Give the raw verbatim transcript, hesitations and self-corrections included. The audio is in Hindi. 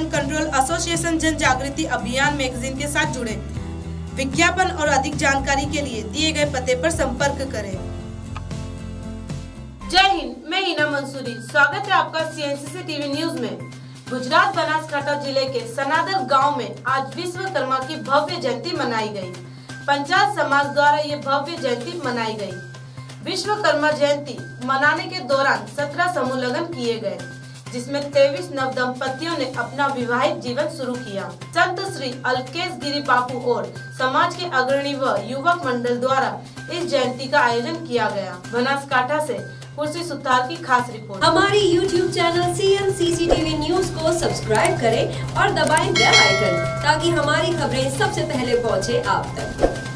पॉल्यूशन कंट्रोल एसोसिएशन जन जागृति अभियान मैगजीन के साथ जुड़े। विज्ञापन और अधिक जानकारी के लिए दिए गए पते पर संपर्क करें। जय हिंद, मैं हिना मंसूरी। स्वागत है आपका सीएनसीसी टीवी न्यूज में। गुजरात बनासकांठा जिले के सनादर गांव में आज विश्वकर्मा की भव्य जयंती मनाई गई। पंचायत समाज द्वारा ये भव्य जयंती मनाई गई। विश्वकर्मा जयंती मनाने के दौरान सत्रह समूह लगन किए गए, जिसमें तेईस नव दंपतियों ने अपना विवाहित जीवन शुरू किया। संत श्री अलकेश गिरी बापू और समाज के अग्रणी व युवक मंडल द्वारा इस जयंती का आयोजन किया गया। बनासकांठा से खुर्शी सुतार की खास रिपोर्ट। हमारी YouTube channel CNCC TV news को सब्सक्राइब करें और दबाएं बेल आइकन ताकि हमारी खबरें सबसे पहले पहुंचे आप तक।